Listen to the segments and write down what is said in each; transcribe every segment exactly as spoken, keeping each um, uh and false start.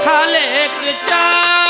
খালেক চা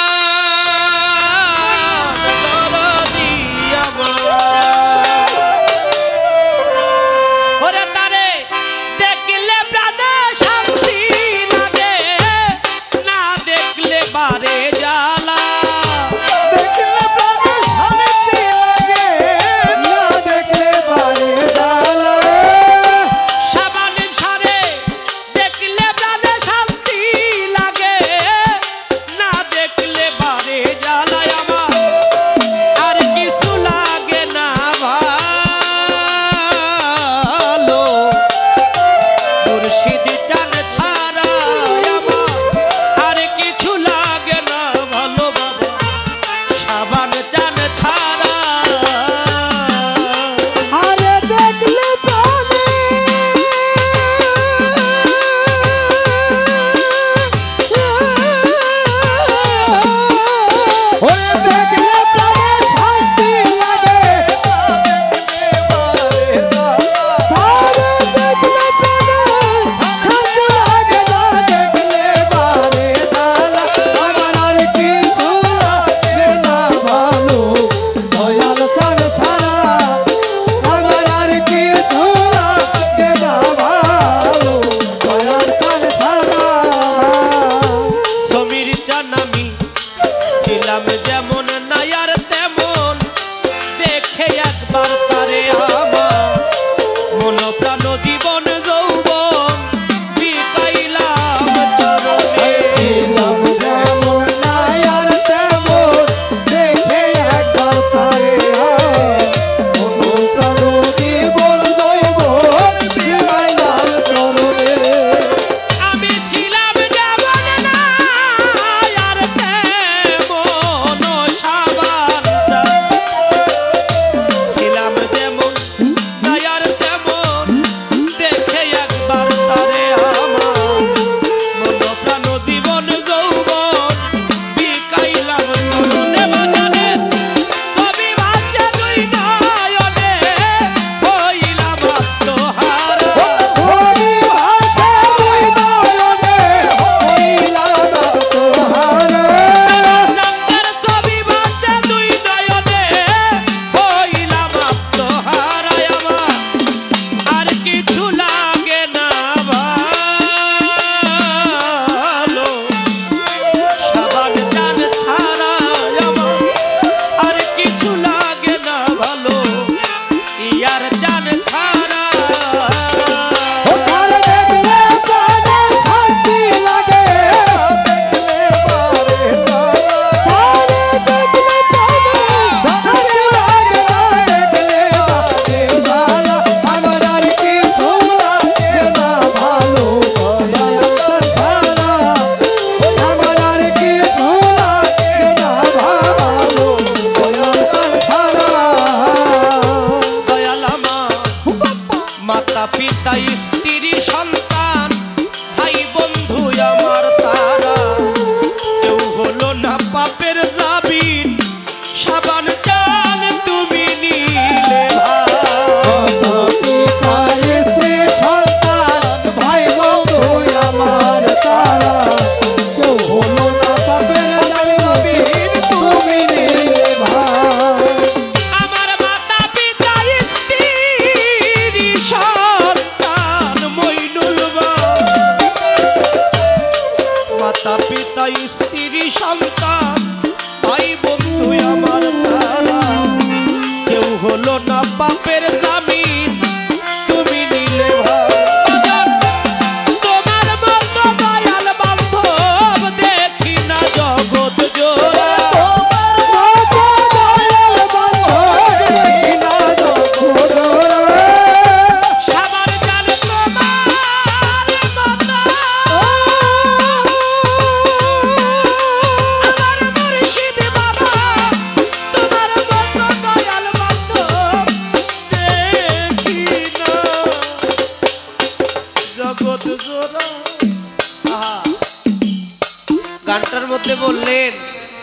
গানটার মধ্যে বললেন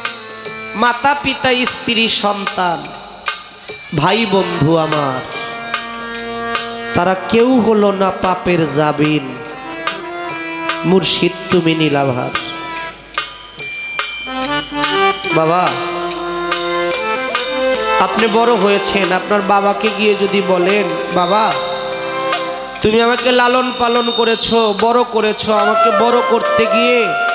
মাতা পিতা স্ত্রী সন্তান ভাই বন্ধু আমার তারা কেউ হলো না পাপের জামিন মুর্শিদ তুমি নীলাভার। বাবা আপনি বড় হয়েছেন, আপনার বাবাকে গিয়ে যদি বলেন, বাবা তুমি আমাকে লালন পালন করেছো, বড় করেছো, আমাকে বড় করতে গিয়ে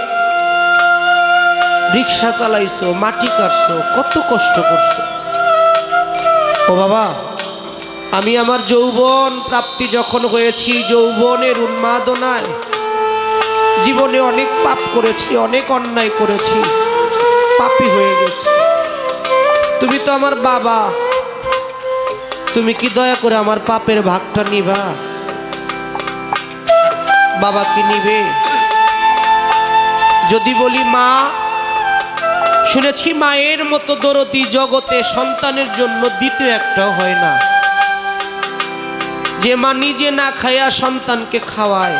রিক্সা চালাইছো, মাটি কাটছো, কত কষ্ট করছো। ও বাবা আমি আমার যৌবন প্রাপ্তি যখন হয়েছি, যৌবনের উন্মাদনায় জীবনে অনেক পাপ করেছি, অনেক অন্যায় করেছি, পাপী হয়ে গেছি। তুমি তো আমার বাবা, তুমি কি দয়া করে আমার পাপের ভাগটা নিবা? বাবা কি নিবে? যদি বলি মা, শুনেছি মায়ের মতো দরদি জগতে সন্তানের জন্য দ্বিতীয় একটাও হয় না, যে মা নিজে না খায়া সন্তানকে খাওয়ায়।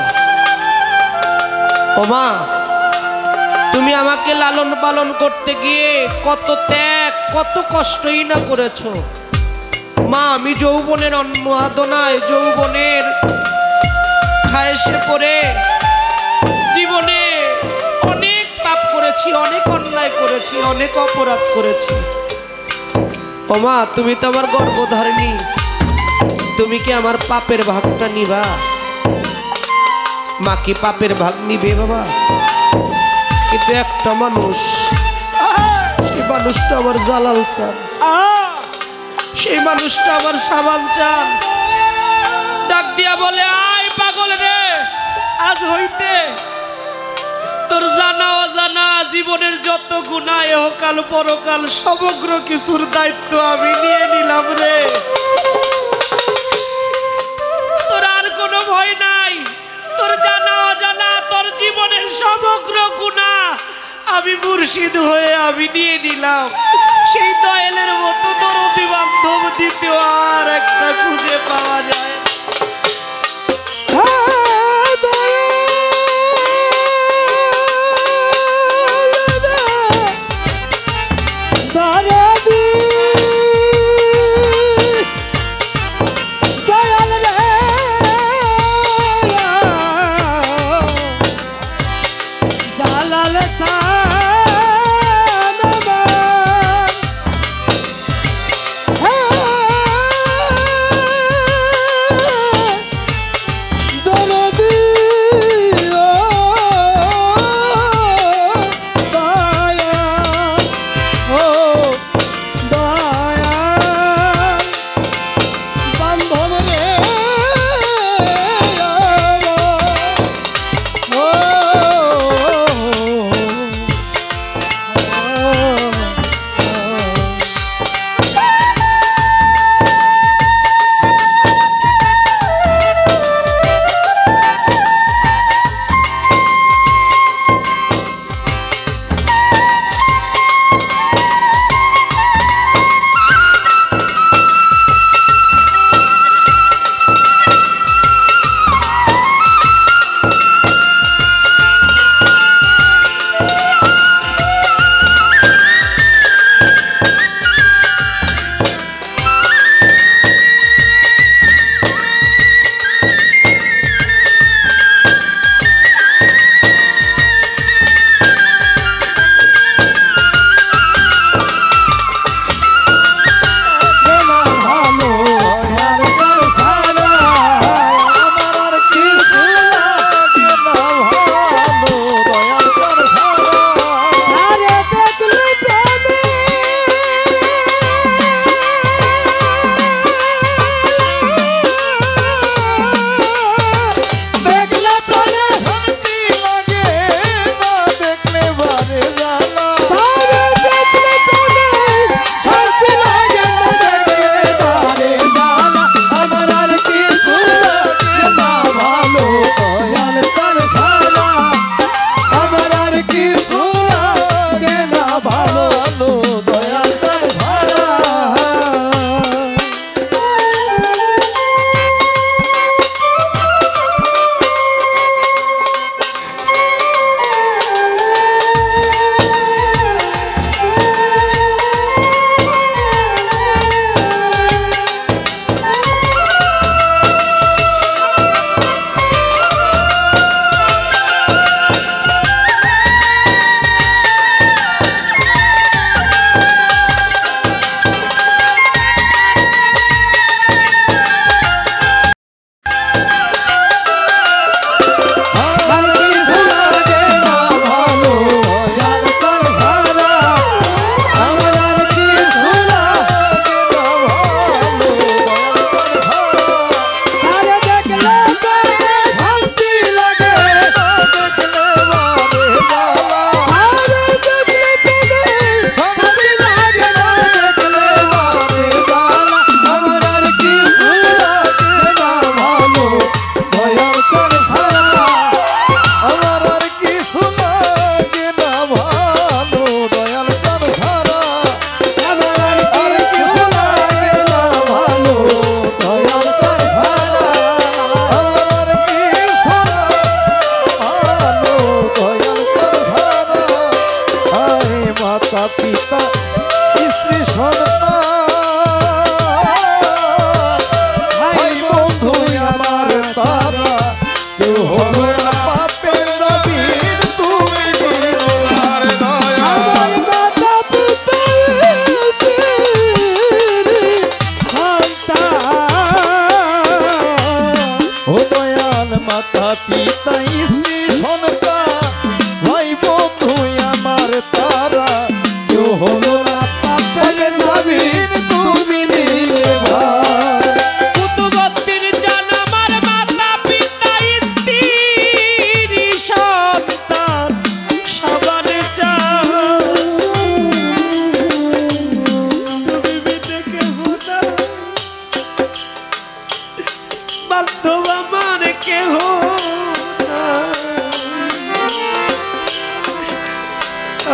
ও মা তুমি আমাকে লালন পালন করতে গিয়ে কত ত্যাগ, কত কষ্টই না করেছো। মা আমি যৌবনের উন্মাদনায়, যৌবনের খায়েশে পড়ে জীবনে অনেক পাপ করেছি, অনেক অন্যায় করেছি, অনেক অপরাধ করেছি। ও মা তুমি তো আমার গর্ভধারিণী, তুমি কি আমার পাপের ভাগটা নিবা? মা কি পাপের ভাগ নিবে বাবা? কিন্তু একটা মানুষ, সেই মানুষটা আমার জালাল চান, সেই মানুষটা আমার সামান চান। ডাক দিয়া বলে, আয় পাগল রে, আজ হইতে তোর জানা অজানা জীবনের যত গুনাহ ইহকাল পরকাল সমগ্র কিছুর দায়িত্ব আমি নিয়ে নিলাম রে। তোর আর কোনো ভয় নাই, তোর জানা অজানা তোর জীবনের সমগ্র গুনাহ আমি মুর্শিদ হয়ে আমি নিয়ে নিলাম। সেই দয়ালের মতো দরদি বান্ধব দ্বিতীয় আর একটা খুঁজে পাওয়া যায়।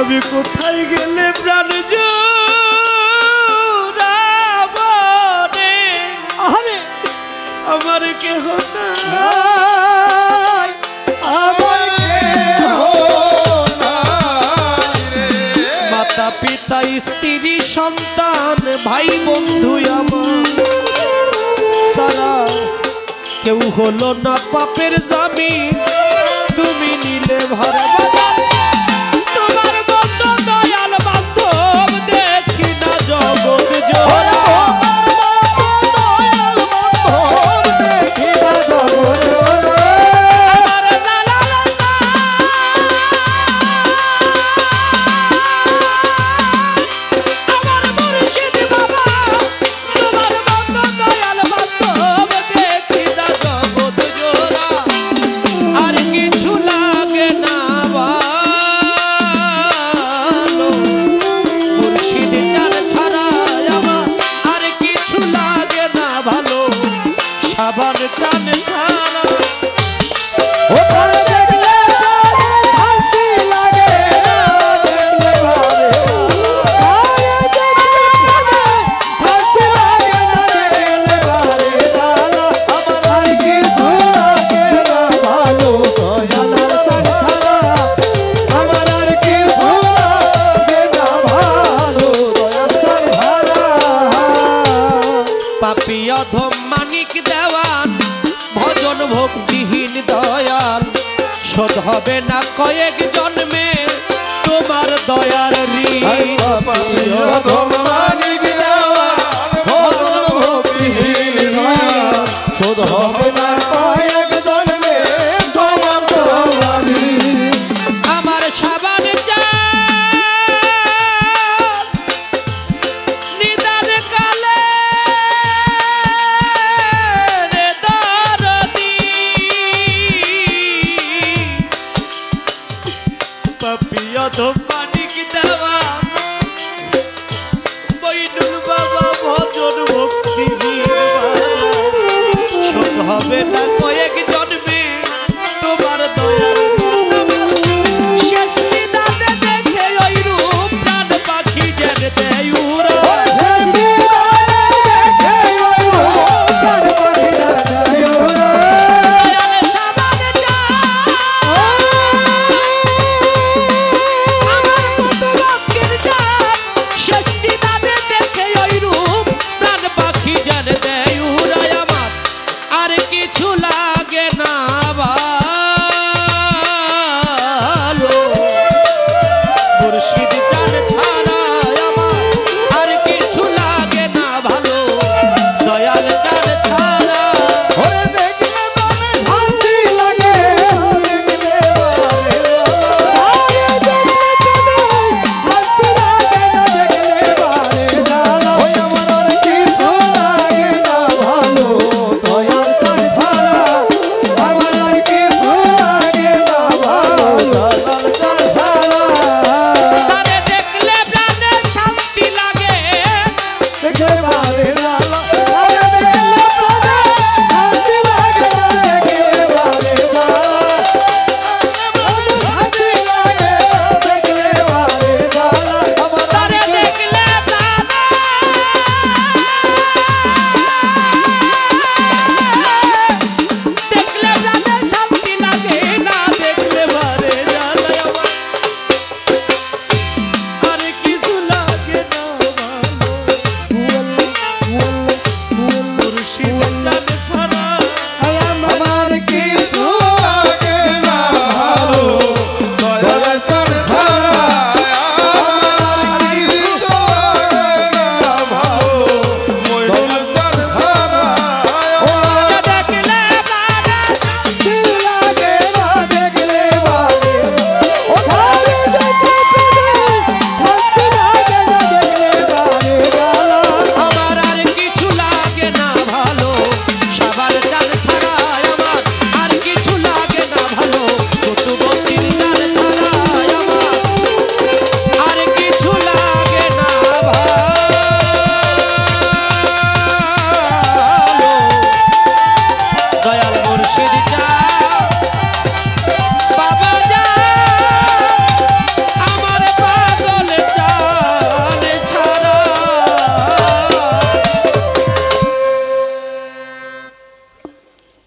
আমি কোথায় গেলে প্রাণ জুড়াবনে আরে আমার কেহ নাই আমার কেহ নাই মাতা পিতা স্ত্রী সন্তান ভাই বন্ধু আমার তারা কেউ হলো না পাপের জামিন তুমি নিলে ভরা বাজার তোমার বন্ধু দয়াল বান্ধব দেখি না জগৎ জোড়া ভক্তিহীন দয়াল শোধ হবে না কয়েক জন্মে তোমার দয়ার ঋণ শোধ হবে না কয়েক জন্মে তোমার দয়ার ঋণ আমার সাবান নিদান কালে মানিক দেওয়া বৈনুল বাবা ভজন ভক্তি শোধ হবে না কয়েক জন্মে তোমার দয়ার শেষ নিদানে দেখে ওই রূপ প্রাণ পাখি যেন দেয় উড়া কিছু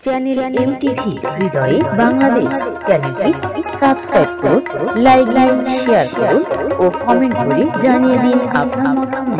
চ্যানেল এমটিভি হৃদয়ে বাংলাদেশ চ্যানেলটি সাবস্ক্রাইব করুন, লাইক লাইক শেয়ার করুন ও কমেন্ট করে জানিয়ে দিন আপনার মতামত।